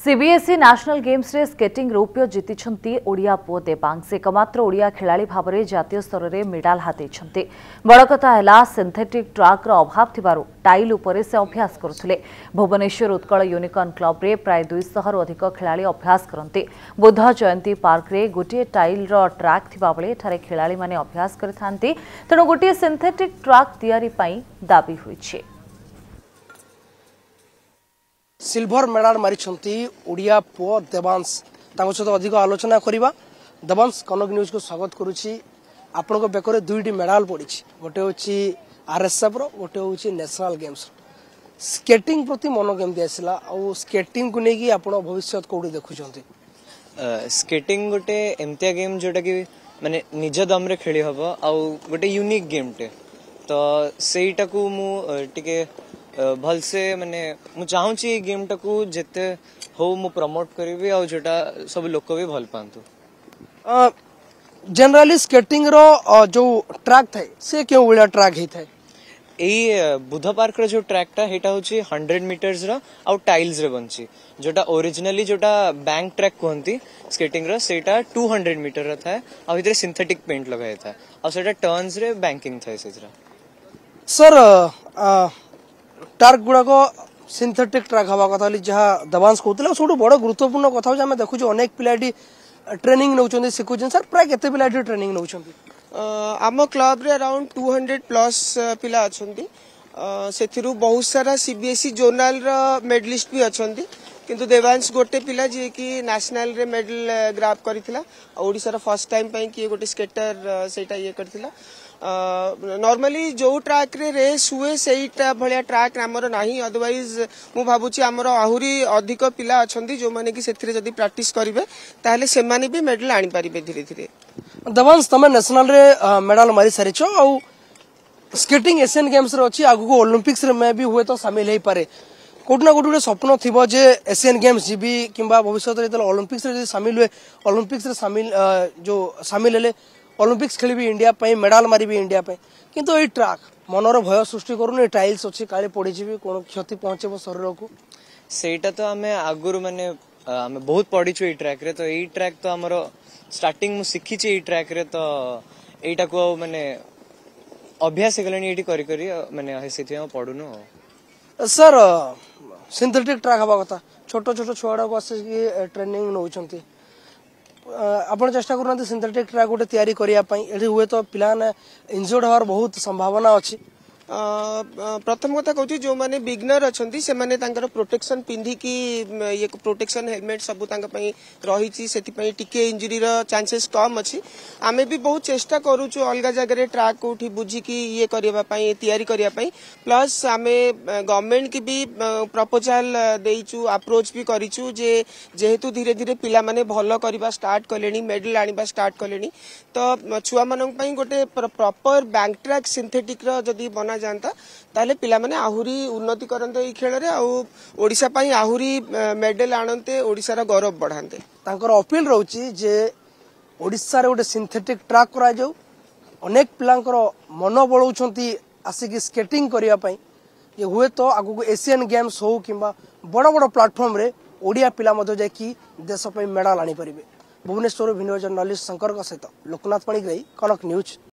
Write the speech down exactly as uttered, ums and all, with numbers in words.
CBSE national games रे skating रौप्य जीति ओडिया पुओ देवांग से एकमात्र ओडिया खेलाड़ी भाव में जातीय स्तर में मेडाल हाथी बड़ कथा है सिंथेटिक ट्राक अभाव थिबारु टाइल उपरे से अभ्यास करुले। भुवनेश्वर उत्कल यूनिकॉर्न क्लब रे प्राय दुईश रु अधिक खेलाड़ी अभ्यास करते। बुद्ध जयंती पार्क रे गोटे टाइल रो ट्राक थिबा बेले एठारे खेलाड़ी माने अभ्यास करिथांती, तेणु गोटे सिंथेटिक ट्राक तैयारी पई दाबी होईछि। सिल्वर मेडल मारी ओडिया पुओ देवांश सहित अधिक आलोचना करवा। देवांश कनक न्यूज को स्वागत करुच्ची। आपण बेकर दुईटी मेडल पड़ी, गोटे हूँ आरएसएफ रो, गोटे हूँ नेशनल गेम्स। स्केटिंग प्रति मन केमती आसला आ स्केटिंग को लेकिन आप भविष्य कौटी देखुंत? स्केटिंग गोटे एमतिया गेम जोटा कि माने निज दम रे खेली हबो आ गोटे यूनिक गेम टे, तो सेटा को मु टिके भल से माने मु चाहूची गेम टाकू जेते हो मु प्रमोट करिवि आ जोटा सब लोक भी भल पांतु। जनरली स्केटिंग रो जो ट्रैक थाए से क्यों बड़ा ट्रैक ही थाए? एई बुद्ध पार्क रो जो ट्रैक टा हेटा होची हंड्रेड मीटर्स रो आ टाइल्स रे बनची, जोटा ओरिजिनली जोटा बैंक ट्रैक कहंती स्केटिंग रो सेटा टू हंड्रेड मीटर रो थाए आ भितर सिंथेटिक पेंट लगाय था आ सेटा टर्न्स रे बैंकिंग थाए सेजरा। सर ट्राक गुड़ाक सिंथेटिक ट्राक हवा कथा जहाँ देवांश कहते सब बड़ गुरुत्वपूर्ण कथा आम देखु अनेक पिलाटी ट्रेनिंग नौ शिखुन। सर प्राय केते पिलाटी ट्रेनिंग नौ? आम क्लब रे अराउंड टू हंड्रेड प्लस पिला अछंती, सेथिरु बहुत सारा सीबीएसई जोनाल रो मेडलिस्ट भी अछंती, किंतु देवांश गोटे पिला जे कि नेशनल रे मेडल ग्राब करथिला। ओडिसा रो फर्स्ट टाइम पई कि गोटे स्केटर सेटा ये करथिला। नॉर्मली जो ट्रैक रे रेस हुए सेटा भलिया ट्रैक हमर नाही, अदरवाइज मु भाबुची हमर आहुरी अधिक पिला अछंती जो माने कि सेथिरे जदी प्रैक्टिस करिवे ताले से माने भी मेडल आनी पारिबे धीरे धीरे। देवांश तमे नेशनल रे मेडल मारी सारिछो आ स्केटिंग एशियन गेम्स रे अछि, आगु ओलंपिक्स रे में भी हुए तो शामिल हे पारे। कोटना कोटुडे स्वप्न थिबो जे एशियन गेम्स जीबी किंबा भविष्य रे ओलंपिक्स रे शामिल हुए, ओलंपिक्स रे शामिल जो शामिल हेले ओलंपिक्स खेली भी इंडिया पे, मेडल मारी भी इंडिया पे, किंतु ये ट्रैक मनर भय सृष्टि करूनी? टाइल्स अच्छी काले पड़ी कौन क्षति पहुंचे शरीर को? सेटा तो आम आगुरी माने आम बहुत पढ़ीचु ये ट्रैक रे, तो ये ट्रैक तो आमर स्टार्टिंग मु शिखी ये ट्रैक रे, तो एटा को माने अभ्यास गलानी एटी करी करी माने सेति हम पढुनु। सर सिंथेटिक ट्रैक हवा कथा छोट छोट छुआडा को आसे ट्रेनिंग नौचंती, आपण चेष्टा करना सिंथेटिक ट्रैक गोटे तैयारी करिया पई, एठी हुए तो पिला ने इंजर्ड होवार बहुत संभावना अछि। प्रथम कथा कहूँ जो माने बिगनर अछंती से माने तांकर प्रोटेक्शन पिंधी की ये प्रोटेक्शन हेलमेट सब तांका पई रही से टिके इंजुरी रो चांसेस कम अच्छी। आमे भी बहुत चेष्टा करूछु अलग जगह ट्रैक कोठी बुझी की ये करिया पई तैयारी करिया पई, प्लस आमे गवर्नमेंट की भी प्रपोजल देइछु, अप्रोच भी करिछु जे जेहेतु धीरे धीरे पिला माने भलो करबा स्टार्ट कलेनी, मेडल आनिबा स्टार्ट कलेनी, तो छुआ मानक पई गोटे प्रॉपर बैंक ट्रैक सिंथेटिक रो जदी बना जानता ताले पिला माने आहुरी उन्नति करंते ई खेल रे, आ ओडिसा पई आहुरी मेडल आनंते, ओडिसा रा गौरव बढ़ांते। तांकर अपील रहउची जे ओडिसा रे गोटे सिंथेटिक ट्रैक करा जाऊ, अनेक पिलांकर मन बळौछंती आसिकी स्केटिंग करिया पई, जे हुए तो आगु एशियन गेम्स हो किंबा बड़ बड़ प्लेटफॉर्म रे ओडिया पिला मधो जाय कि देश पई मेडल आनी परिबे। भुवनेश्वर भिन्न जर्नलिस्ट शंकर सहित लोकनाथ पाणिग्राही, कनक न्यूज।